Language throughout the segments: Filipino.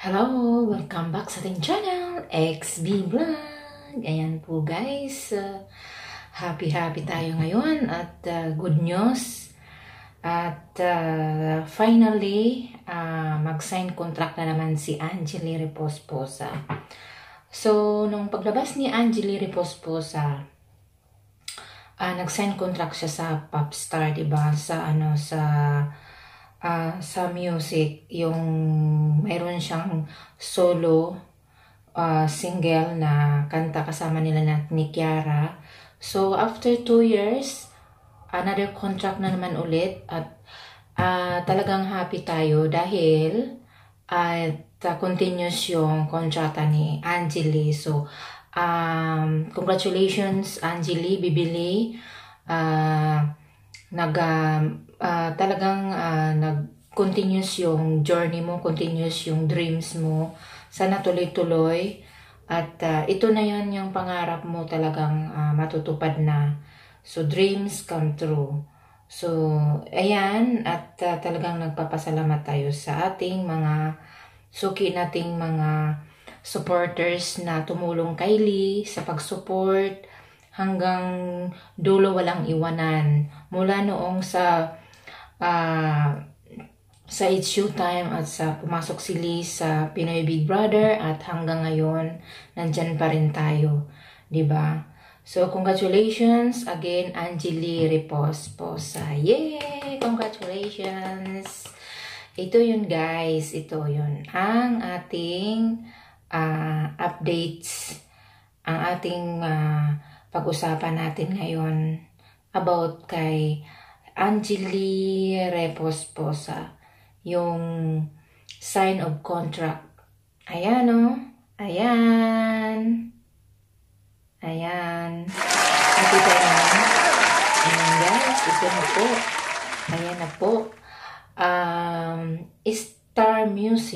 Hello! Welcome back sa ating channel, XB Vlog. Ayan po guys, happy tayo ngayon at good news. At finally, mag-sign contract na naman si Angeli Reposposa. So, nung paglabas ni Angeli Reposposa, nag-sign contract siya sa Popstar, diba? Sa music, yung mayroon siyang solo single na kanta kasama nila ni Kiara. So, after 2 years, another contract na naman ulit at talagang happy tayo dahil continuous yung kontrata ni Angeli. So, congratulations Angeli, bibili. Talagang nag-continuous yung journey mo, continuous yung dreams mo. Sana tuloy-tuloy. At ito na yan yung pangarap mo talagang matutupad na. So, dreams come true. So, ayan. At talagang nagpapasalamat tayo sa ating mga suki nating mga supporters na tumulong kay Lee sa pag-support. Hanggang dulo walang iwanan. Mula noong sa It's Showtime at sa pumasok si Lee sa Pinoy Big Brother at hanggang ngayon, nandyan pa rin tayo. Diba? So, congratulations again, Angeli Reposposa. Yay! Congratulations! Ito yun guys. Ito yun. Ang ating updates. Ang ating pag-usapan natin ngayon about kay Angeli Reposposa, yung sign of contract. Ayan o. Ayan. Ayan. Nakita naman. Ayan guys. Ito na po. Ayan na po. Star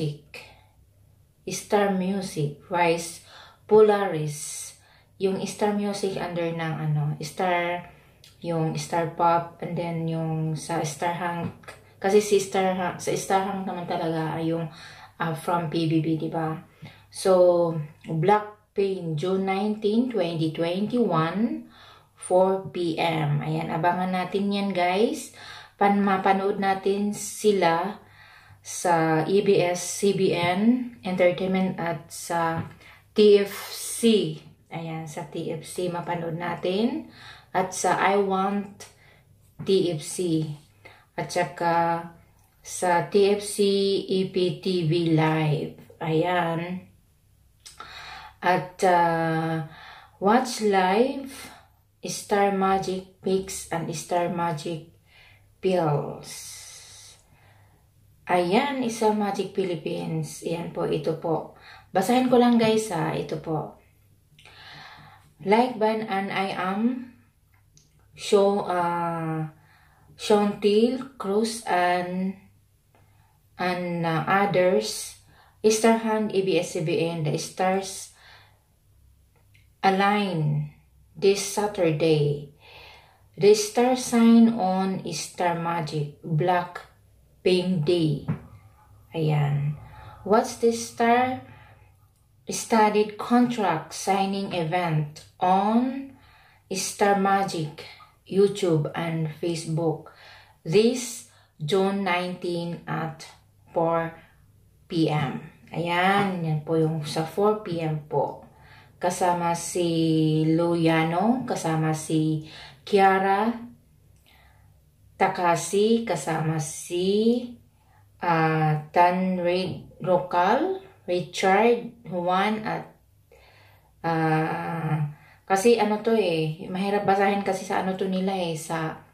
Music. Rice Polaris. Yung Star Music under ng Star, yung Star Pop, and then yung sa Star Hank, kasi sa Star Hank naman talaga ay yung from PBB, diba? So, Blackpink, June 19, 2021, 4 p.m. Ayan, abangan natin yan guys. Mapanood natin sila sa ABS-CBN Entertainment at sa TFC. Ayan, sa TFC mapanood natin. At sa I Want TFC. At saka sa TFC EPTV Live. Ayan. At watch live Star Magic Picks and Star Magic Pills. Ayan, isa Magic Philippines. Ayan po, ito po. Basahin ko lang guys ito po. Like Ban and I Am, Shontil, Cruz, and others, Starhand, ABS-CBN, the stars align this Saturday. The star sign on Star Magic, Blackpink Day. Ayan. What's this star? Studied contract signing event on Star Magic, YouTube and Facebook this June 19 at 4 p.m. Ayan, yan po yung sa 4 p.m. po. Kasama si Luyano, kasama si Kiara Takasi, kasama si Tanred Rokal, Richard, Juan, at kasi to mahirap basahin kasi sa to nila sa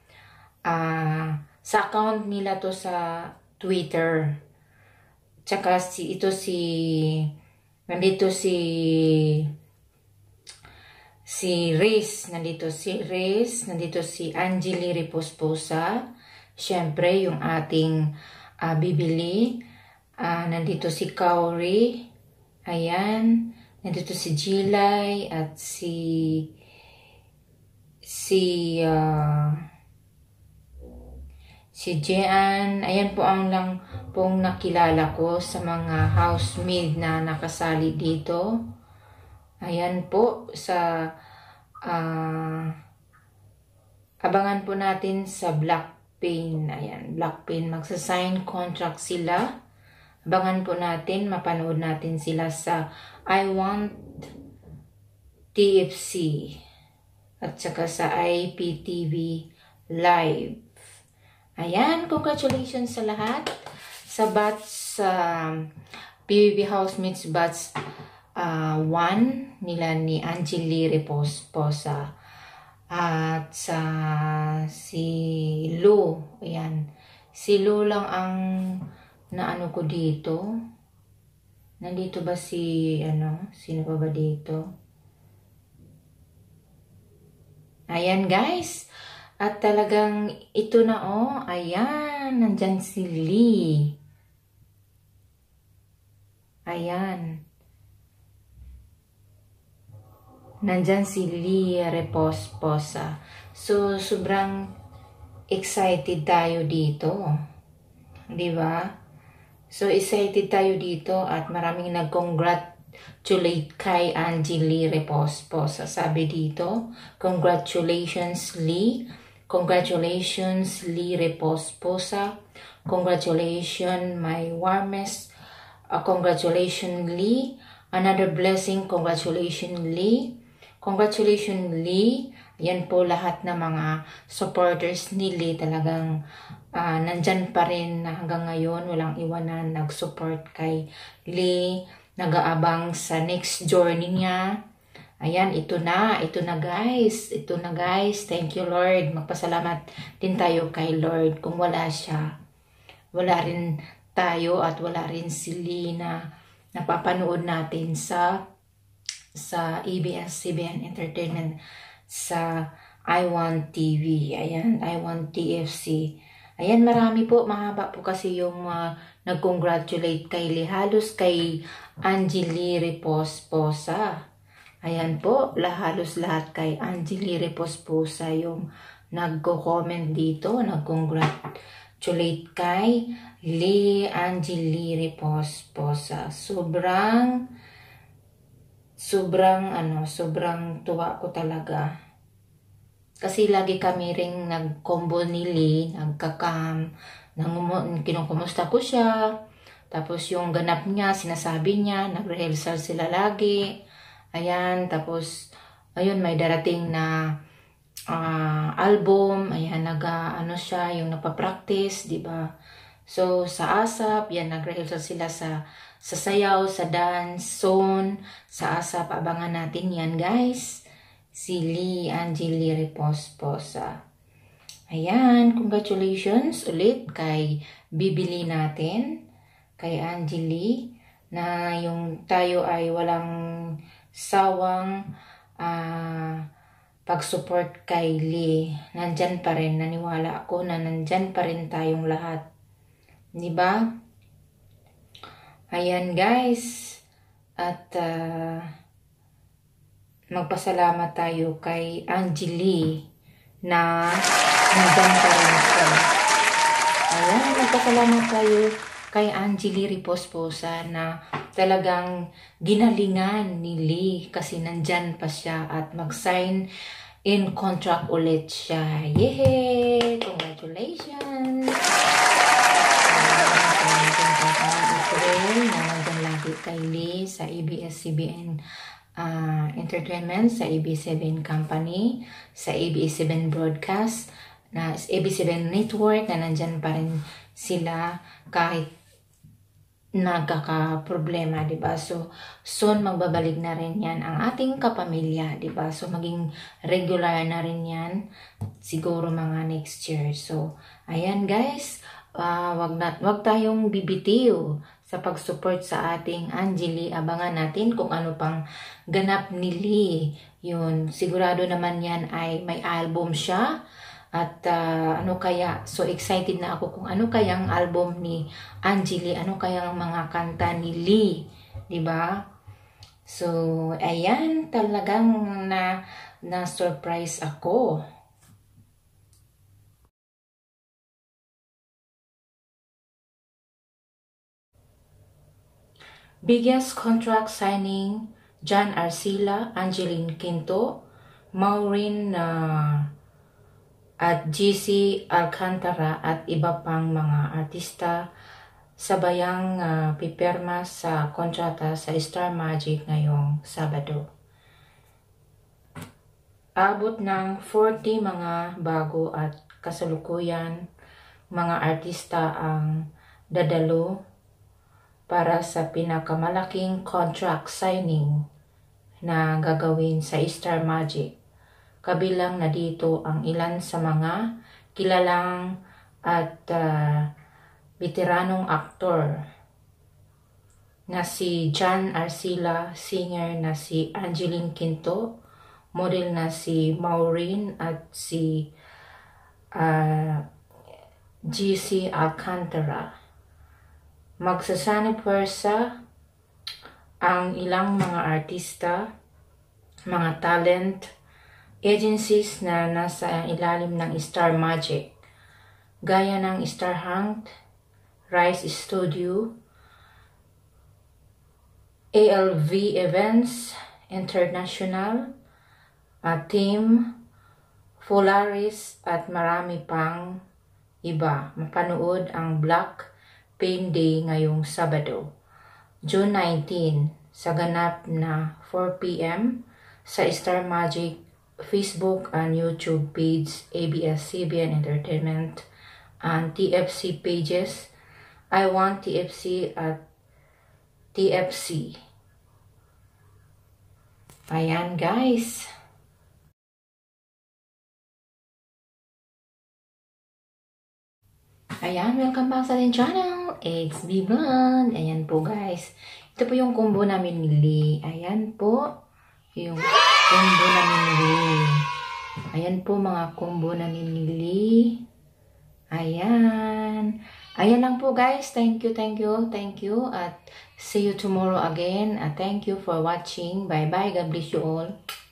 account nila to sa Twitter. Tsaka nandito si Riz, nandito si Angeli Reposposa, syempre yung ating bibili. Nandito si Kauri, ayan, nandito si Jilay at si Jean. Ayan po ang lang pong nakilala ko sa mga housemaid na nakasali dito. Ayan po, abangan po natin sa Blackpink. Ayan, Blackpink, magsa-sign contract sila. Abangan po natin, mapanood natin sila sa I Want TFC at saka sa IPTV Live. Ayan, congratulations sa lahat. Sa batch, PBB Housemates batch 1 nila ni Angeli Reposposa at sa si Lu. Ayan, si Lu lang ang naano ko dito. Nandito ba si sino pa ba dito? Ayan guys, at talagang ito na ayan, nandyan si Lee. Ayan. Nandyan si Lee Reposposa. So, sobrang excited tayo dito. Diba? So, excited tayo dito at maraming nag-congratulate kay Angeli Reposposa. Sabi dito, congratulations Lee. Congratulations Lee Reposposa. Congratulations my warmest. Congratulations Lee. Another blessing. Congratulations Lee. Congratulations Lee. Yan po lahat ng mga supporters ni Lee talagang nandyan pa rin na hanggang ngayon walang iwanan nag-support kay Lee, nag-aabang sa next journey niya. Ayan, ito na guys, thank you Lord. Magpasalamat din tayo kay Lord. Kung wala siya, wala rin tayo at wala rin si Lee na napapanood natin sa ABS-CBN Entertainment, sa I Want TV. Ayan, I Want TFC. Ayan, marami po, mahaba po kasi yung nag-congratulate kay Lee, halos kay Angeli Reposposa. Ayan po, halos lahat kay Angeli Reposposa yung nagko-comment dito, nag-congratulate kay Lee Angeli Reposposa. Sobrang tuwa ko talaga. Kasi lagi kami ring nag-combo ni Lee, kinukumusta ko siya. Tapos yung ganap niya, sinasabi niya, nag-rehearsal sila lagi. Ayan, tapos, ayun, may darating na album. Ayan, siya, yung napapractice, diba? So, sa ASAP, yan, nag-rehearsal sila sa sayaw, sa dance, zone, sa ASAP. Abangan natin yan, guys. Si Lee Angeli Reposposa. Ayan, congratulations ulit kay bibili natin, kay Angeli, na yung tayo ay walang sawang pag-support kay Lee. Nandyan pa rin, naniwala ako na nandyan pa rin tayong lahat. Diba? Ayan guys, at magpasalamat tayo kay Angeli na nandyan pa rin siya. Ayan, magpasalamat tayo kay Angeli Reposposa na talagang ginalingan ni Lee kasi nandyan pa siya at mag-sign in contract ulit siya. Yehey! Congratulations! Na nandyan lagi kay Lee sa ABS-CBN Entertainment, sa ABS-CBN Company, sa ABS-CBN Broadcast, na ABS-CBN Network, na nandyan pa rin sila kahit nagkaka-problema, diba? So, soon magbabalik na rin yan ang ating kapamilya, diba? So, maging regular na rin yan siguro mga next year. So, ayan guys, wag tayong bibitiw sa pag-support sa ating Angeli. Abangan natin kung ano pang ganap ni Lee. Yun, sigurado naman yan ay may album siya. At so excited na ako kung ano kayang album ni Angeli, ano kayang mga kanta ni Lee, 'di ba? So, ayan, talagang na surprise ako. Biggest contract signing, John Arcila, Angeline Quinto, Maureen at GC Alcantara at iba pang mga artista sabayang pipirma sa kontrata sa Star Magic ngayong Sabado. Abot ng 40 mga bago at kasalukuyan mga artista ang dadalo para sa pinakamalaking contract signing na gagawin sa Star Magic. Kabilang na dito ang ilan sa mga kilalang at veteranong aktor na si John Arcila, singer na si Angeline Quinto, model na si Maureen at si GC Alcantara. Magsasanib puwersa ang ilang mga artista, mga talent, agencies na nasa ilalim ng Star Magic, gaya ng Star Hunt, Rise Studio, ALV Events International, Team, Polaris at marami pang iba. Mapanood ang Black Pain Day ngayong Sabado, June 19 sa ganap na 4 p.m. sa Star Magic Facebook and YouTube page ABS-CBN Entertainment and TFC pages I Want TFC at TFC. Ayan guys. Ayan, welcome back sa ating channel, XB Blonde. Ayan po guys, ito po yung combo namin nili. Ayan po, yung combo namin nili. Ayan po mga combo namin nili. Ayan. Ayan lang po guys, thank you. At see you tomorrow again. Thank you for watching. Bye bye, God bless you all.